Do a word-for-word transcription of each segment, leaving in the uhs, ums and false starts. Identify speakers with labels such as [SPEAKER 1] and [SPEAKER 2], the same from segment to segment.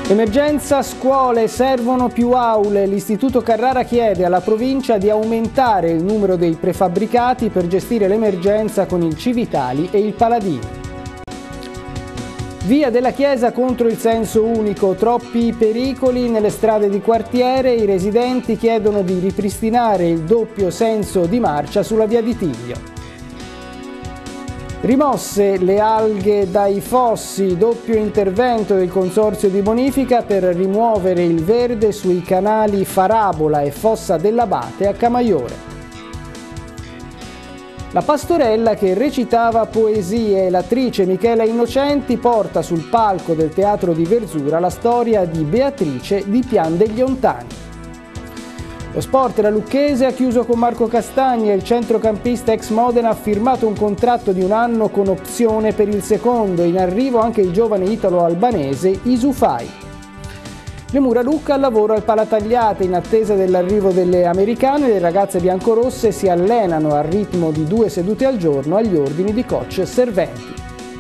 [SPEAKER 1] Emergenza scuole, servono più aule. L'Istituto Carrara chiede alla provincia di aumentare il numero dei prefabbricati per gestire l'emergenza con il Civitali e il Paladini. Via della Chiesa contro il senso unico, troppi pericoli nelle strade di quartiere, i residenti chiedono di ripristinare il doppio senso di marcia sulla via di Tiglio. Rimosse le alghe dai fossi, doppio intervento del Consorzio di bonifica per rimuovere il verde sui canali Farabola e Fossa dell'Abate a Camaiore. La pastorella che recitava poesie, l'attrice Michela Innocenti porta sul palco del Teatro di Verzura la storia di Beatrice di Pian degli Ontani. Lo sport, la Lucchese ha chiuso con Marco Castagna, il centrocampista ex Modena ha firmato un contratto di un anno con opzione per il secondo, in arrivo anche il giovane italo-albanese Isufai. Le Mura Lucca al lavoro al Palatagliate, in attesa dell'arrivo delle americane, le ragazze biancorosse si allenano al ritmo di due sedute al giorno agli ordini di coach serventi.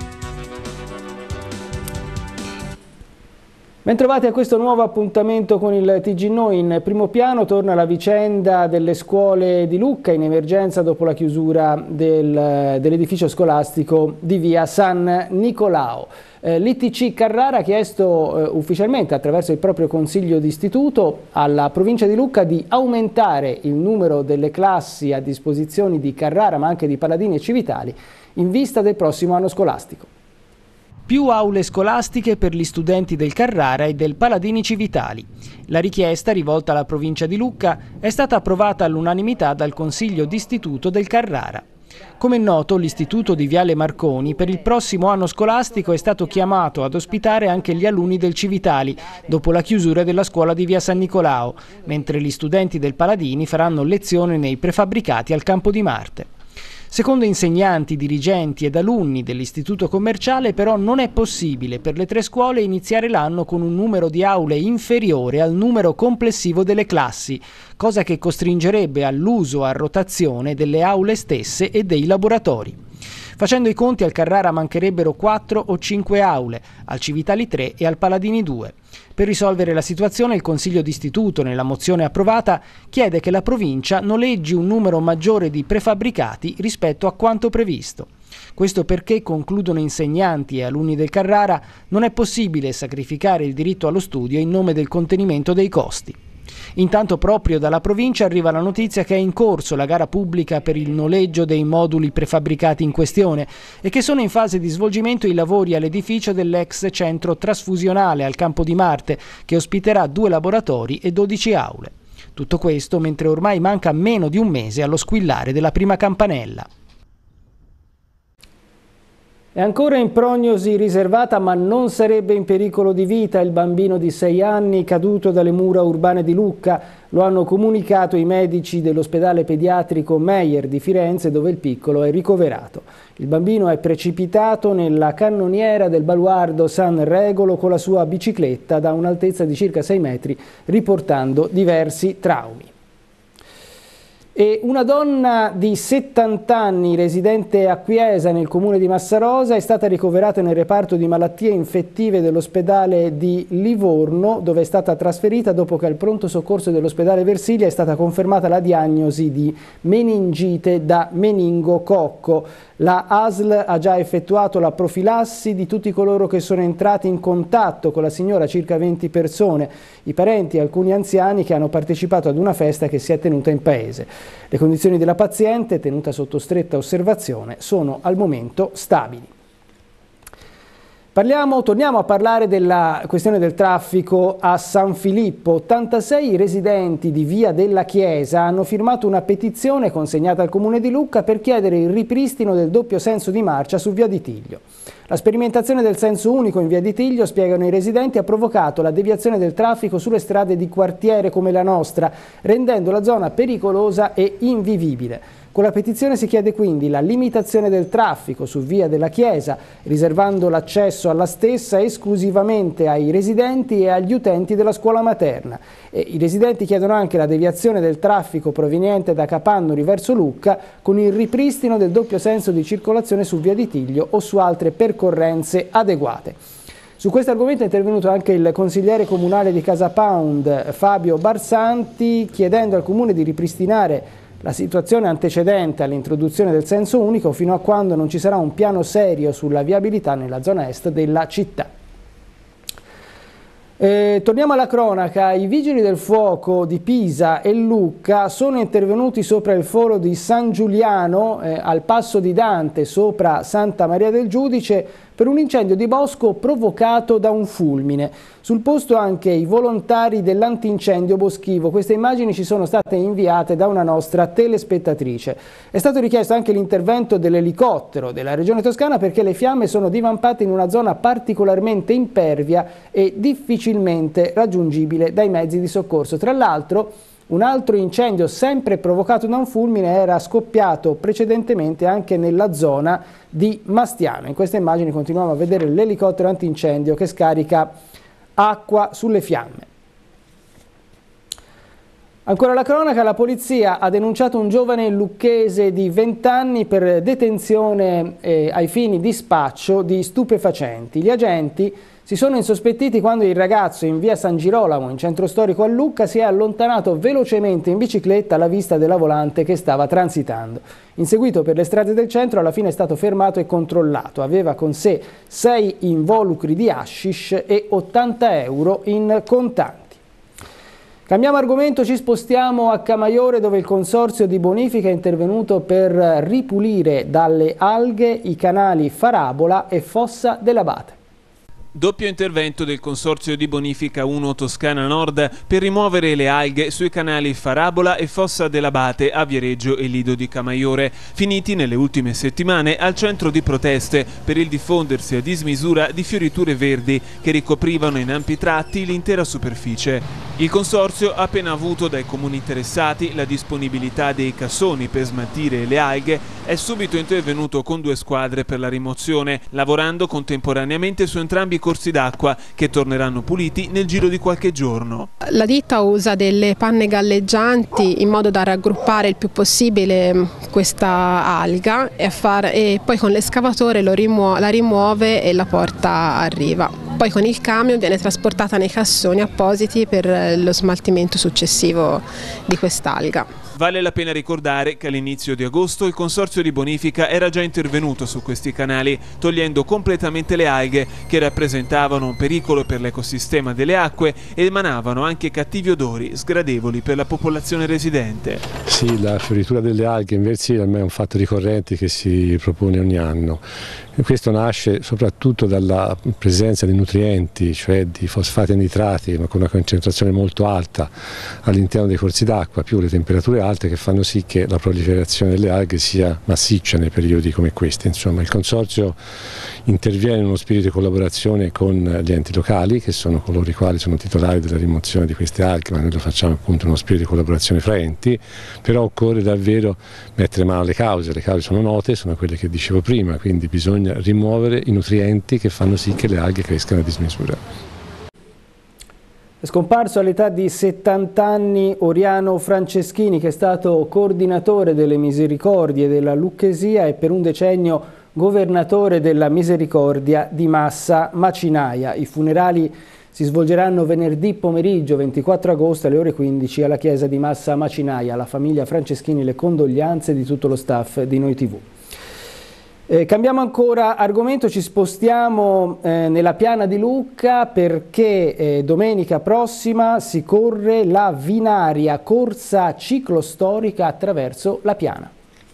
[SPEAKER 1] Bentrovati a questo nuovo appuntamento con il T G Noi. In primo piano torna la vicenda delle scuole di Lucca in emergenza dopo la chiusura del, dell'edificio scolastico di via San Nicolao. Eh, L'I T C Carrara ha chiesto eh, ufficialmente attraverso il proprio consiglio d'istituto alla provincia di Lucca di aumentare il numero delle classi a disposizione di Carrara ma anche di Paladini e Civitali in vista del prossimo anno scolastico. Più aule scolastiche per gli studenti del Carrara e del Paladini Civitali. La richiesta, rivolta alla provincia di Lucca, è stata approvata all'unanimità dal Consiglio d'Istituto del Carrara. Come è noto, l'Istituto di Viale Marconi per il prossimo anno scolastico è stato chiamato ad ospitare anche gli alunni del Civitali, dopo la chiusura della scuola di via San Nicolao, mentre gli studenti del Paladini faranno lezione nei prefabbricati al Campo di Marte. Secondo insegnanti, dirigenti ed alunni dell'istituto commerciale però non è possibile per le tre scuole iniziare l'anno con un numero di aule inferiore al numero complessivo delle classi, cosa che costringerebbe all'uso a rotazione delle aule stesse e dei laboratori. Facendo i conti, al Carrara mancherebbero quattro o cinque aule, al Civitali tre e al Paladini due. Per risolvere la situazione il Consiglio d'Istituto, nella mozione approvata, chiede che la provincia noleggi un numero maggiore di prefabbricati rispetto a quanto previsto. Questo perché, concludono insegnanti e alunni del Carrara, non è possibile sacrificare il diritto allo studio in nome del contenimento dei costi. Intanto proprio dalla provincia arriva la notizia che è in corso la gara pubblica per il noleggio dei moduli prefabbricati in questione e che sono in fase di svolgimento i lavori all'edificio dell'ex centro trasfusionale al Campo di Marte, che ospiterà due laboratori e dodici aule. Tutto questo mentre ormai manca meno di un mese allo squillare della prima campanella. È ancora in prognosi riservata, ma non sarebbe in pericolo di vita il bambino di sei anni caduto dalle mura urbane di Lucca. Lo hanno comunicato i medici dell'ospedale pediatrico Meyer di Firenze, dove il piccolo è ricoverato. Il bambino è precipitato nella cannoniera del baluardo San Regolo con la sua bicicletta da un'altezza di circa sei metri, riportando diversi traumi. E una donna di settanta anni, residente a Chiesa nel comune di Massarosa, è stata ricoverata nel reparto di malattie infettive dell'ospedale di Livorno, dove è stata trasferita dopo che al pronto soccorso dell'ospedale Versilia è stata confermata la diagnosi di meningite da meningococco. La A S L ha già effettuato la profilassi di tutti coloro che sono entrati in contatto con la signora, circa venti persone, i parenti e alcuni anziani che hanno partecipato ad una festa che si è tenuta in paese. Le condizioni della paziente, tenuta sotto stretta osservazione, sono al momento stabili. Parliamo, torniamo a parlare della questione del traffico a San Filippo. ottantasei residenti di Via della Chiesa hanno firmato una petizione consegnata al Comune di Lucca per chiedere il ripristino del doppio senso di marcia su Via di Tiglio. La sperimentazione del senso unico in Via di Tiglio, spiegano i residenti, ha provocato la deviazione del traffico sulle strade di quartiere come la nostra, rendendo la zona pericolosa e invivibile. Con la petizione si chiede quindi la limitazione del traffico su Via della Chiesa, riservando l'accesso alla stessa esclusivamente ai residenti e agli utenti della scuola materna. E i residenti chiedono anche la deviazione del traffico proveniente da Capannori verso Lucca con il ripristino del doppio senso di circolazione su Via di Tiglio o su altre percorrenze adeguate. Su questo argomento è intervenuto anche il consigliere comunale di Casa Pound, Fabio Barsanti, chiedendo al comune di ripristinare la situazione antecedente all'introduzione del senso unico fino a quando non ci sarà un piano serio sulla viabilità nella zona est della città. Eh, torniamo alla cronaca. I vigili del fuoco di Pisa e Lucca sono intervenuti sopra il foro di San Giuliano, eh, al passo di Dante, sopra Santa Maria del Giudice, per un incendio di bosco provocato da un fulmine. Sul posto anche i volontari dell'antincendio boschivo. Queste immagini ci sono state inviate da una nostra telespettatrice. È stato richiesto anche l'intervento dell'elicottero della Regione Toscana perché le fiamme sono divampate in una zona particolarmente impervia e difficilmente raggiungibile dai mezzi di soccorso. Tra l'altro, un altro incendio sempre provocato da un fulmine era scoppiato precedentemente anche nella zona di Mastiano. In queste immagini continuiamo a vedere l'elicottero antincendio che scarica acqua sulle fiamme. Ancora la cronaca, la polizia ha denunciato un giovane lucchese di venti anni per detenzione eh, ai fini di spaccio di stupefacenti. Gli agenti si sono insospettiti quando il ragazzo in via San Girolamo, in centro storico a Lucca, si è allontanato velocemente in bicicletta alla vista della volante che stava transitando. Inseguito per le strade del centro, alla fine è stato fermato e controllato. Aveva con sé sei involucri di hashish e ottanta euro in contanti. Cambiamo argomento, ci spostiamo a Camaiore dove il consorzio di bonifica è intervenuto per ripulire dalle alghe i canali Farabola e Fossa dell'Abate.
[SPEAKER 2] Doppio intervento del Consorzio di Bonifica uno Toscana Nord per rimuovere le alghe sui canali Farabola e Fossa dell'Abate a Viareggio e Lido di Camaiore, finiti nelle ultime settimane al centro di proteste per il diffondersi a dismisura di fioriture verdi che ricoprivano in ampi tratti l'intera superficie. Il Consorzio ha appena avuto dai comuni interessati la disponibilità dei cassoni per smaltire le alghe, è subito intervenuto con due squadre per la rimozione, lavorando contemporaneamente su entrambi i corsi d'acqua che torneranno puliti nel giro di qualche giorno.
[SPEAKER 3] La ditta usa delle panne galleggianti in modo da raggruppare il più possibile questa alga e, far, e poi con l'escavatore lo rimuo, la rimuove e la porta a riva. Poi con il camion viene trasportata nei cassoni appositi per lo smaltimento successivo di quest'alga.
[SPEAKER 2] Vale la pena ricordare che all'inizio di agosto il Consorzio di Bonifica era già intervenuto su questi canali, togliendo completamente le alghe che rappresentavano un pericolo per l'ecosistema delle acque e emanavano anche cattivi odori sgradevoli per la popolazione residente.
[SPEAKER 4] Sì, la fioritura delle alghe in versione è un fatto ricorrente che si propone ogni anno. Questo nasce soprattutto dalla presenza di nutrienti, cioè di fosfati e nitrati, ma con una concentrazione molto alta all'interno dei corsi d'acqua, più le temperature alte che fanno sì che la proliferazione delle alghe sia massiccia nei periodi come questi. Insomma, il Consorzio interviene in uno spirito di collaborazione con gli enti locali, che sono coloro i quali sono titolari della rimozione di queste alghe, ma noi lo facciamo appunto in uno spirito di collaborazione fra enti, però occorre davvero mettere mano alle cause. Le cause sono note, sono quelle che dicevo prima, quindi bisogna rimuovere i nutrienti che fanno sì che le alghe crescano a dismisura.
[SPEAKER 1] È scomparso all'età di settanta anni Oriano Franceschini, che è stato coordinatore delle Misericordie della Lucchesia e per un decennio governatore della Misericordia di Massa Macinaia. I funerali si svolgeranno venerdì pomeriggio ventiquattro agosto alle ore quindici alla chiesa di Massa Macinaia. Alla famiglia Franceschini le condoglianze di tutto lo staff di Noi tivù. Eh, cambiamo ancora argomento, ci spostiamo eh, nella piana di Lucca perché eh, domenica prossima si corre la Vinaria, corsa ciclostorica attraverso la piana.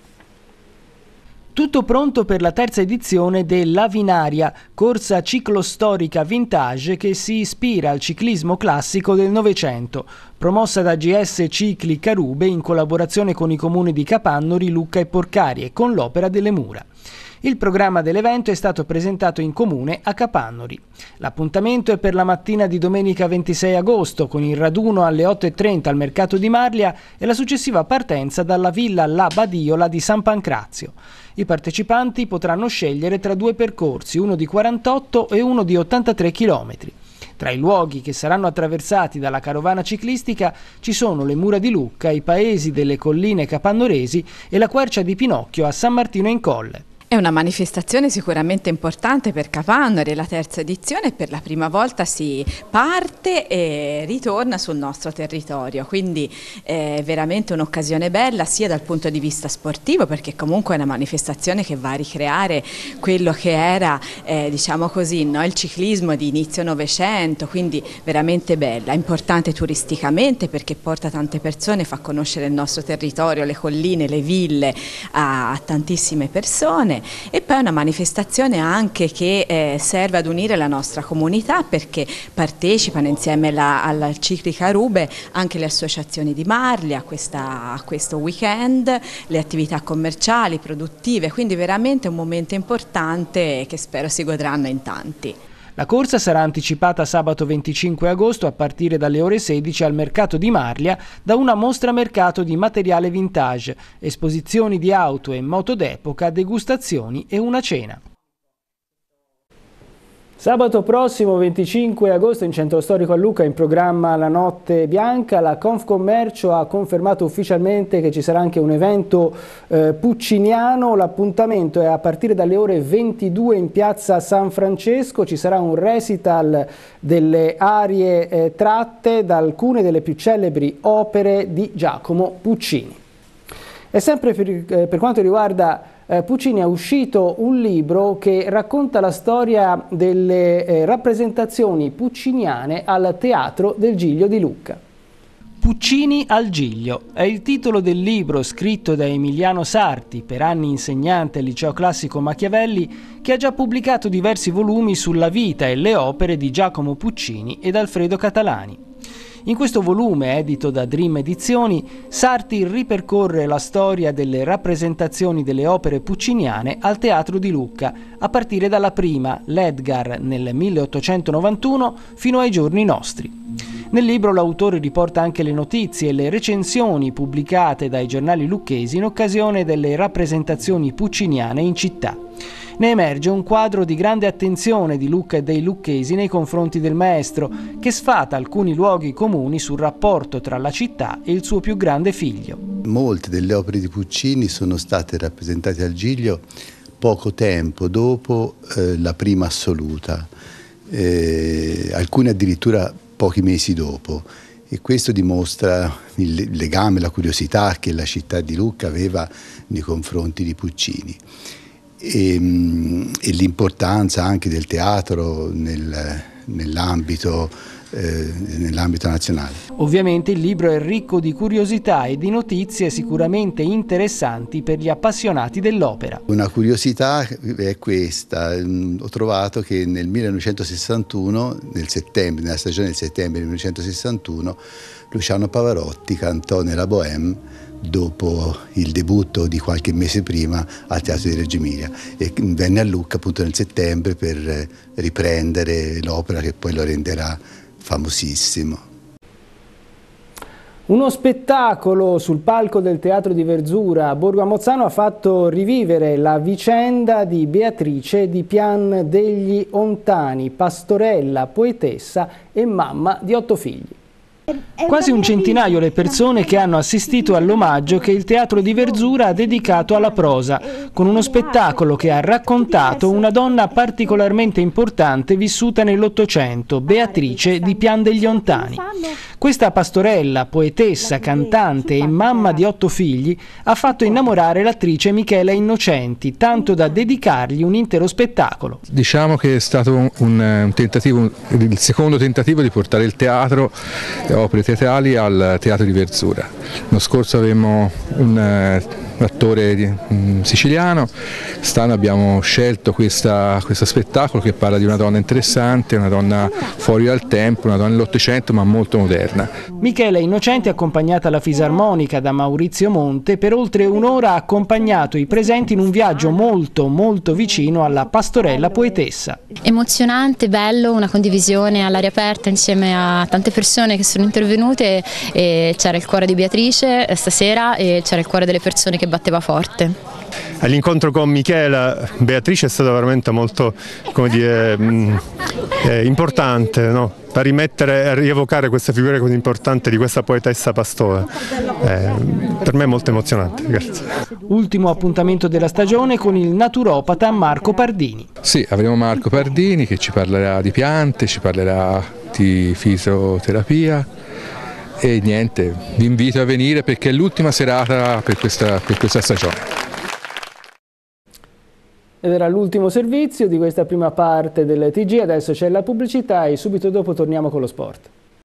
[SPEAKER 1] Tutto pronto per la terza edizione della Vinaria, corsa ciclostorica vintage che si ispira al ciclismo classico del Novecento, promossa da G S Cicli Carube in collaborazione con i comuni di Capannori, Lucca e Porcari e con l'Opera delle Mura. Il programma dell'evento è stato presentato in comune a Capannori. L'appuntamento è per la mattina di domenica ventisei agosto con il raduno alle otto e trenta al mercato di Marlia e la successiva partenza dalla villa La Badiola di San Pancrazio. I partecipanti potranno scegliere tra due percorsi, uno di quarantotto e uno di ottantatré chilometri. Tra i luoghi che saranno attraversati dalla carovana ciclistica ci sono le Mura di Lucca, i paesi delle colline capannoresi e la Quercia di Pinocchio a San Martino in Colle.
[SPEAKER 5] È una manifestazione sicuramente importante per Capanori, è la terza edizione e per la prima volta si parte e ritorna sul nostro territorio, quindi è veramente un'occasione bella sia dal punto di vista sportivo, perché comunque è una manifestazione che va a ricreare quello che era eh, diciamo così, no? Il ciclismo di inizio Novecento, quindi veramente bella, importante turisticamente perché porta tante persone, fa conoscere il nostro territorio, le colline, le ville a, a tantissime persone. E poi è una manifestazione anche che eh, serve ad unire la nostra comunità, perché partecipano insieme alla, alla Ciclica Rube anche le associazioni di Marli a, questa, a questo weekend, le attività commerciali, produttive, quindi veramente un momento importante che spero si godranno in tanti.
[SPEAKER 1] La corsa sarà anticipata sabato venticinque agosto a partire dalle ore sedici al mercato di Marlia da una mostra mercato di materiale vintage, esposizioni di auto e moto d'epoca, degustazioni e una cena. Sabato prossimo venticinque agosto in Centro Storico a Lucca in programma La Notte Bianca. La Confcommercio ha confermato ufficialmente che ci sarà anche un evento eh, pucciniano. L'appuntamento è a partire dalle ore ventidue in piazza San Francesco. Ci sarà un recital delle arie eh, tratte da alcune delle più celebri opere di Giacomo Puccini. E sempre per, eh, per quanto riguarda Eh, Puccini è uscito un libro che racconta la storia delle eh, rappresentazioni pucciniane al Teatro del Giglio di Lucca. Puccini al Giglio è il titolo del libro scritto da Emiliano Sarti, per anni insegnante al Liceo Classico Machiavelli, che ha già pubblicato diversi volumi sulla vita e le opere di Giacomo Puccini ed Alfredo Catalani. In questo volume, edito da Dream Edizioni, Sarti ripercorre la storia delle rappresentazioni delle opere pucciniane al Teatro di Lucca, a partire dalla prima, l'Edgar, nel milleottocentonovantuno, fino ai giorni nostri. Nel libro l'autore riporta anche le notizie e le recensioni pubblicate dai giornali lucchesi in occasione delle rappresentazioni pucciniane in città. Ne emerge un quadro di grande attenzione di Lucca e dei lucchesi nei confronti del maestro, che sfata alcuni luoghi comuni sul rapporto tra la città e il suo più grande figlio.
[SPEAKER 6] Molte delle opere di Puccini sono state rappresentate al Giglio poco tempo dopo eh, la prima assoluta, eh, alcune addirittura pochi mesi dopo. E questo dimostra il legame, la curiosità che la città di Lucca aveva nei confronti di Puccini. E, e l'importanza anche del teatro nel, nell'ambito eh, nell'ambito nazionale.
[SPEAKER 1] Ovviamente il libro è ricco di curiosità e di notizie sicuramente interessanti per gli appassionati dell'opera.
[SPEAKER 6] Una curiosità è questa: ho trovato che nel millenovecentosessantuno, nel settembre, nella stagione del settembre del millenovecentosessantuno, Luciano Pavarotti cantò nella Bohème dopo il debutto di qualche mese prima al Teatro di Reggio Emilia, e venne a Lucca appunto nel settembre per riprendere l'opera che poi lo renderà famosissimo.
[SPEAKER 1] Uno spettacolo sul palco del Teatro di Verzura a Borgo a Mozzano ha fatto rivivere la vicenda di Beatrice di Pian degli Ontani, pastorella, poetessa e mamma di otto figli. Quasi un centinaio le persone che hanno assistito all'omaggio che il Teatro di Verzura ha dedicato alla prosa, con uno spettacolo che ha raccontato una donna particolarmente importante vissuta nell'Ottocento, Beatrice di Pian degli Ontani. Questa pastorella, poetessa, cantante e mamma di otto figli ha fatto innamorare l'attrice Michela Innocenti, tanto da dedicargli un intero spettacolo.
[SPEAKER 7] Diciamo che è stato un, un tentativo, il secondo tentativo di portare il teatro, opere teatrali al Teatro di Verzura. L'anno scorso avevamo un, un attore di, um, siciliano, quest'anno abbiamo scelto questa, questo spettacolo che parla di una donna interessante, una donna fuori dal tempo, una donna dell'Ottocento ma molto moderna.
[SPEAKER 1] Michela Innocenti, accompagnata alla fisarmonica da Maurizio Monte, per oltre un'ora ha accompagnato i presenti in un viaggio molto molto vicino alla pastorella poetessa.
[SPEAKER 8] Emozionante, bello, una condivisione all'aria aperta insieme a tante persone che sono intervenute, e c'era il cuore di Beatrice stasera e c'era il cuore delle persone che batteva forte.
[SPEAKER 9] All'incontro con Michela, Beatrice è stata veramente molto, come dire, eh, importante, no? da rimettere e rievocare questa figura così importante di questa poetessa Pastore. Eh, per me è molto emozionante. Grazie.
[SPEAKER 1] Ultimo appuntamento della stagione con il naturopata Marco Pardini.
[SPEAKER 7] Sì, avremo Marco Pardini che ci parlerà di piante, ci parlerà di fisioterapia e niente, vi invito a venire perché è l'ultima serata per questa, per questa stagione.
[SPEAKER 1] Ed era l'ultimo servizio di questa prima parte del T G, adesso c'è la pubblicità e subito dopo torniamo con lo sport.